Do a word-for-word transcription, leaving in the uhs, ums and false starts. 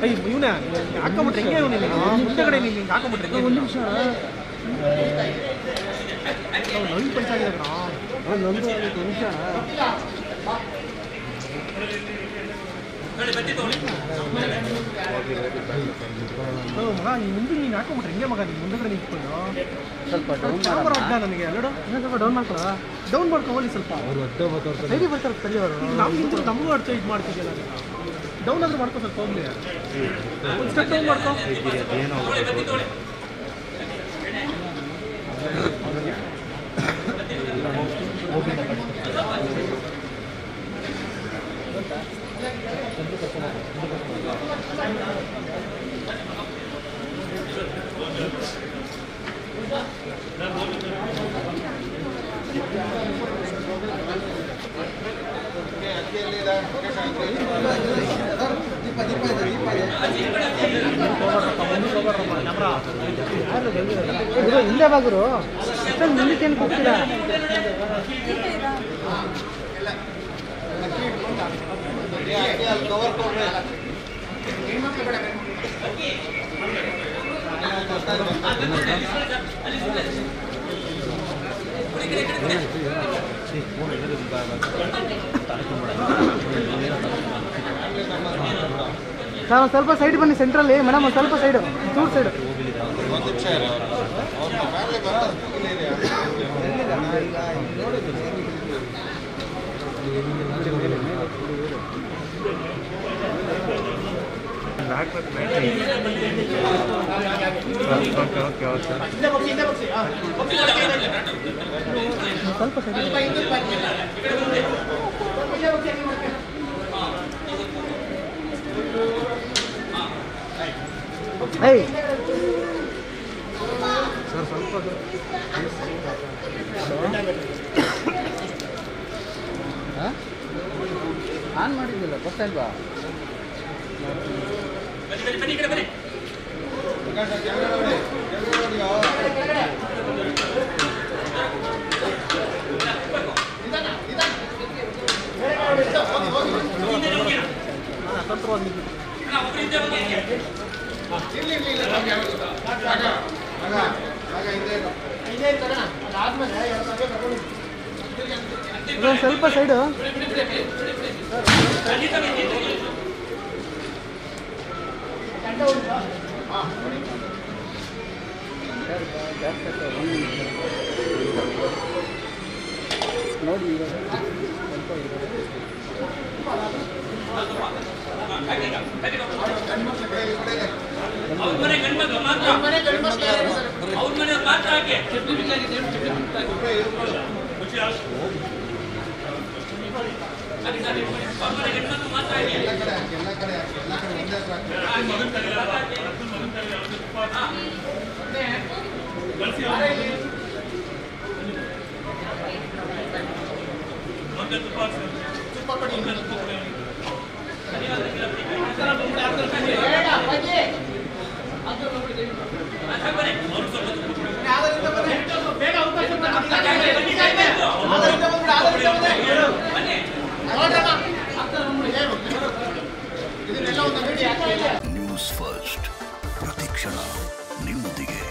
ಅಯ್ಯ ಇವನೇ ಹಾಕೊಂಬಿಟ್ರೆ ಹೆಂಗೆ ಇವನು ಮುಂದೆಗಡೆ ನೀನು ಹಿಂಗೆ ಹಾಕೊಂಬಿಟ್ರೆ ಹೆಂಗೆ ಒಂದು ನಿಮಿಷ ನವೀನ್ ಪೈಸ ಆಗಿದೆ ನಂದು ಒಂದು ನಿಮಿಷ ಮಗ ಈ ಮುಂದೆ ನೀನು ಹಾಕೊಂಬಿಟ್ರೆ ಹೆಂಗೆ ಮಗ ನೀನು ಮುಂದೆಗಡೆ ನಿಂತ್ಕೊಂಡು ಸ್ವಲ್ಪ ಡೌನ್ ಅಡ್ಡ ನನಗೆ ಅಲ್ಲಡ ಇನ್ನೂ ಸ್ವಲ್ಪ ಡೌನ್ ಮಾಡ್ಕೊಳ್ಳ ಡೌನ್ ಮಾಡ್ಕೊಳ್ಳಿ ಸ್ವಲ್ಪ ಸೈಡಿ ಬರ್ತಾರೆ ಸರಿ ಅವರು ನಾವು ಇಂತ ನಮಗೂ ಅಡ್ಡ ಇದು ಮಾಡ್ತಿದ್ಯಲ್ಲ ಡೌನ್ ಆದ್ರೂ ಮಾಡ್ಕೊ ಸ್ವಲ್ಪ ಹೋಗ್ಲಿ ಒಂದು ಸ್ಟೆಪ್ ಡೌನ್ ಮಾಡ್ಕೊ ಹಿಂದೆ ಬಾಗುರು ಮುಂದಕ್ಕೆ ಏನು ಹೋಗ್ತೀರಾ ಸರ್ ಒಂದು ಸ್ವಲ್ಪ ಸೈಡ್ ಬನ್ನಿ ಸೆಂಟ್ರಲ್ಲಿ ಮೇಡಮ್ ಒಂದು ಸ್ವಲ್ಪ ಸೈಡು ಚೂರು ಸೈಡು ಸ್ವಲ್ಪ ಸೈಡ್ ಏಯ್ ಸರ್ ಸ್ವಲ್ಪ ಆನ್ ಮಾಡಿದ್ದಿಲ್ಲ ಗೊತ್ತಾಯ್ವಾ ಸ್ವಲ್ಪ ಸೈಡು ನೋಡಿ ನ್ಯೂಸ್ ಫಸ್ಟ್ ಪ್ರತಿಕ್ಷಣ ನಿಮ್ಮೊಂದಿಗೆ.